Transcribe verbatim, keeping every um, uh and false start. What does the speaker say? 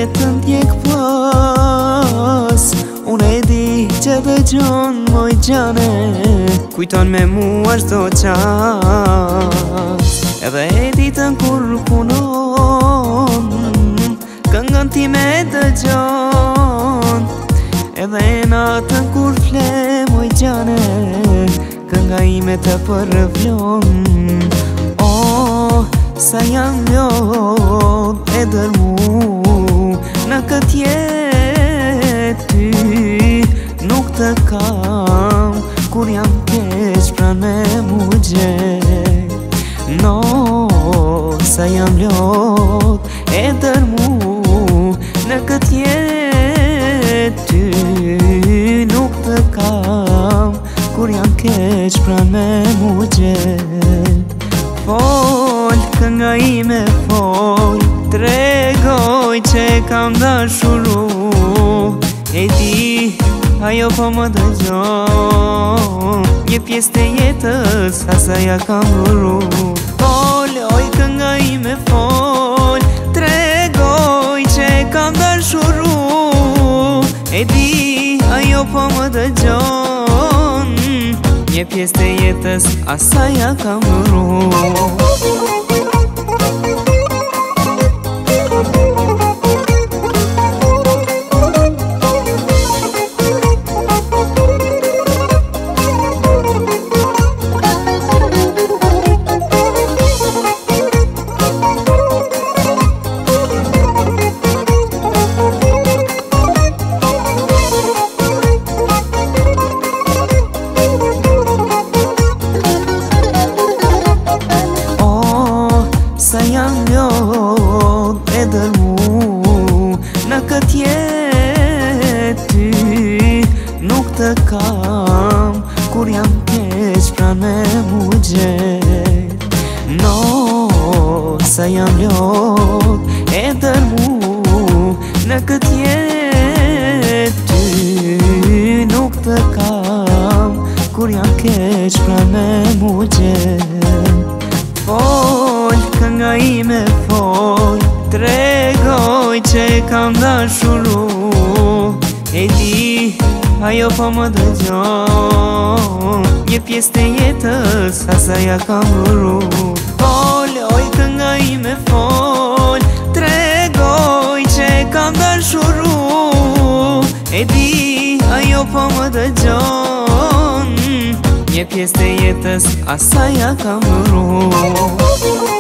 jetën t'jek pas. Unë e di që dhe gjonë moj gjane, kujton me mua shdo qas. Edhe e ditën kur punon, këngën ti me dëgjon. Edhe e natën kur fle moj gjane, kënga ime të përvlon. Oh, sa jam lodh e dërmu në këtë jetë, ty nuk të kam kur jam keq pran me mu gjet. No, sa jam lodh e dërmu në këtë jetë, ty nuk të kam kur jam keq pran me mu gjet. Fol, kënga ime fol, tregoj që kam dashuru. E di, ajo po më dëgjon, një pjesë të jetës asaja kam ruru. Fol, oj kënga ime fol, tregoj që kam dashuru. E di, ajo po më dëgjon, një pjesë të jetës asaja kam ruru. Sa jam lodh e dërmu në këtë jetë, ty nuk të kam kur jam keq pran me mu gjet. No, sa jam lodh e dërmu në këtë jetë, ty nuk të kam kur jam keq pran me mu gjet. Fol, kënga ime fol, tregoj që kam dashuru. E di, ajo po më dëgjon, një pjesë të jetës asaja kam ruru. Fol, oj kënga ime fol, tregoj që kam dashuru. E di, ajo po më dëgjon, një pjesë të jetës asaja kam ruru.